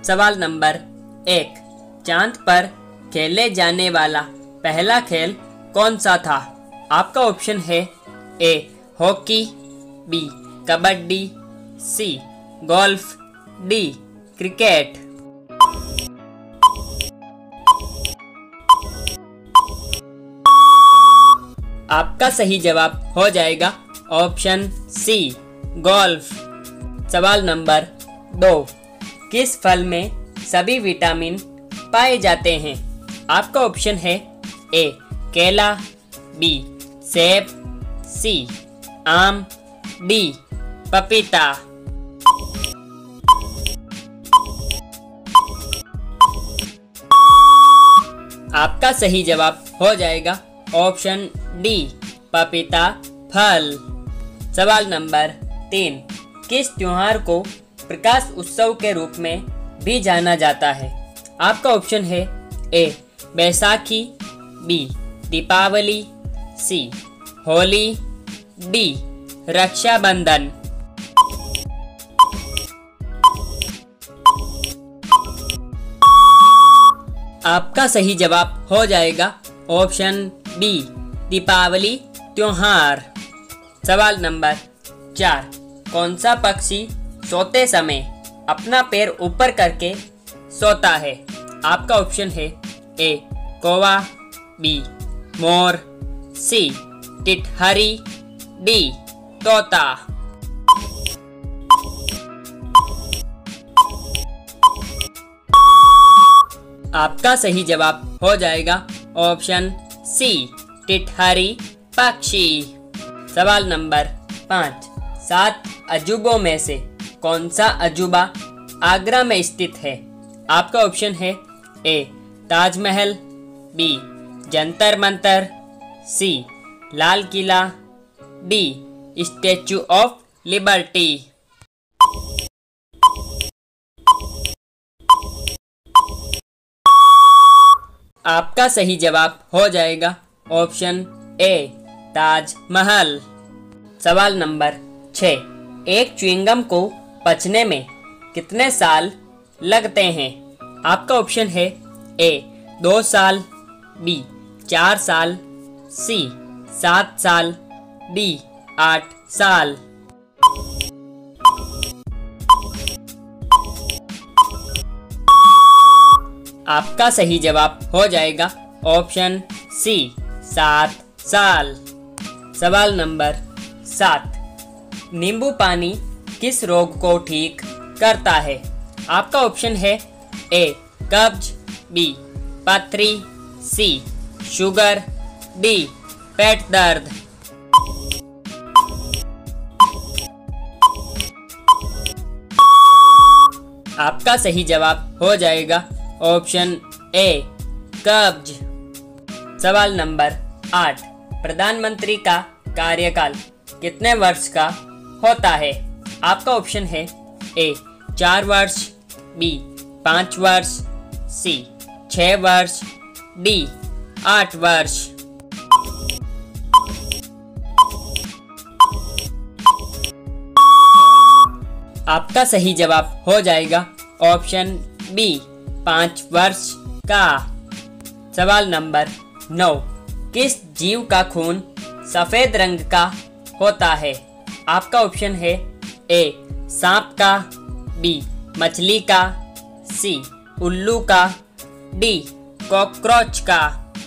सवाल नंबर 1, चांद पर खेले जाने वाला पहला खेल कौन सा था? आपका ऑप्शन है A hockey, B kabaddi, C golf, D cricket. आपका सही जवाब हो जाएगा ऑप्शन सी गोल्फ। सवाल नंबर 2, किस फल में सभी विटामिन पाए जाते हैं? आपका ऑप्शन है ए केला, बी सेब, सी आम, डी पपीता। आपका सही जवाब हो जाएगा ऑप्शन डी पपीता फल। सवाल नंबर 3, किस त्योहार को प्रकाश उत्सव के रूप में भी जाना जाता है? आपका ऑप्शन है A Baisakhi, B Deepavali, C Holi, D Rakshabandhan. आपका सही जवाब हो जाएगा ऑप्शन बी दीपावली त्योहार। सवाल नंबर 4, कौन सा पक्षी सोते समय अपना पैर ऊपर करके सोता है? आपका ऑप्शन है ए कौवा, बी मोर, सी टिटहरी, डी तोता। आपका सही जवाब हो जाएगा ऑप्शन सी टिटहरी पक्षी। सवाल नंबर 5, 7 अजूबों में से कौन सा अजूबा आगरा में स्थित है? आपका ऑप्शन है A Taj Mahal, B Jantar Mantar, C Lal Qila, D Statue of Liberty. आपका सही जवाब हो जाएगा ऑप्शन ए ताजमहल। सवाल नंबर 6, एक च्युइंगम को पचने में कितने साल लगते हैं? आपका ऑप्शन है ए 2 साल, बी 4 साल, सी 7 साल, डी 8 साल। आपका सही जवाब हो जाएगा ऑप्शन सी 7 साल। सवाल नंबर 7, नींबू पानी किस रोग को ठीक करता है? आपका ऑप्शन है ए कब्ज, बी पथरी, सी शुगर, डी पेट दर्द। आपका सही जवाब हो जाएगा ऑप्शन ए कब्ज। सवाल नंबर 8, प्रधानमंत्री का कार्यकाल कितने वर्ष का होता है? आपका ऑप्शन है ए 4 वर्ष, बी 5 वर्ष, सी 6 वर्ष, डी 8 वर्ष। आपका सही जवाब हो जाएगा ऑप्शन बी 5 वर्ष का। सवाल नंबर 9, किस जीव का खून सफेद रंग का होता है? आपका ऑप्शन है ए सांप का, बी मछली का, सी उल्लू का, डी कॉकरोच का।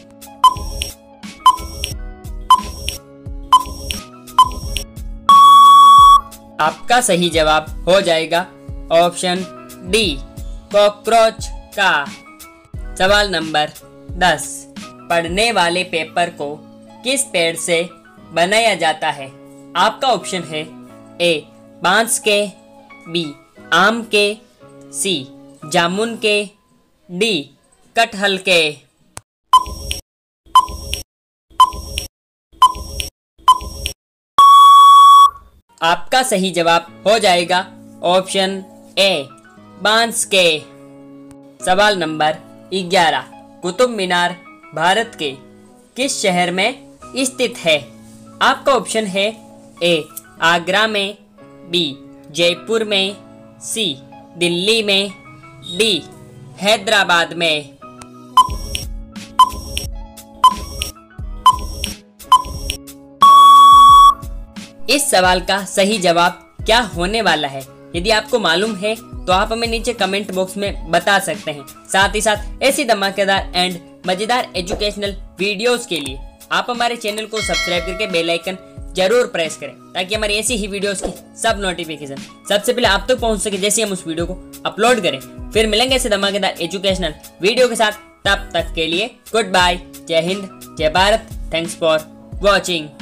आपका सही जवाब हो जाएगा ऑप्शन डी कॉकरोच का। सवाल नंबर 10, पढ़ने वाले पेपर को किस पेड़ से बनाया जाता है? आपका ऑप्शन है ए बांस के, बी आम के, सी जामुन के, डी कटहल के। आपका सही जवाब हो जाएगा ऑप्शन ए बांस के। सवाल नंबर 11, कुतुब मीनार भारत के किस शहर में स्थित है? आपका ऑप्शन है ए आगरा में, बी जयपुर में, सी दिल्ली में, डी हैदराबाद में। इस सवाल का सही जवाब क्या होने वाला है, यदि आपको मालूम है तो आप हमें नीचे कमेंट बॉक्स में बता सकते हैं। साथ ही साथ ऐसी धमाकेदार एंड मजेदार एजुकेशनल वीडियोस के लिए आप हमारे चैनल को सब्सक्राइब करके बेल आइकन जरूर प्रेस करें, ताकि हमारी ऐसी ही वीडियोस की सब नोटिफिकेशन सबसे पहले आप तक पहुंच सके जैसे हम उस वीडियो को अपलोड करें। फिर मिलेंगे ऐसे धमाकेदार एजुकेशनल वीडियो के साथ, तब तक के लिए गुड बाय, जय हिंद, जय भारत, थैंक्स फॉर वॉचिंग।